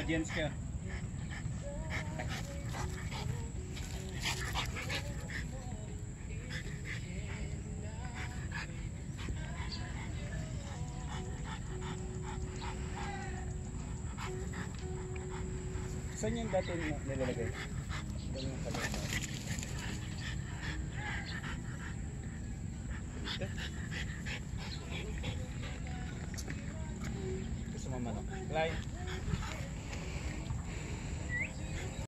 Obedience ka. Saan yung dati nilalagay? Saan yung kalenda? Gusto mo manok? Klein.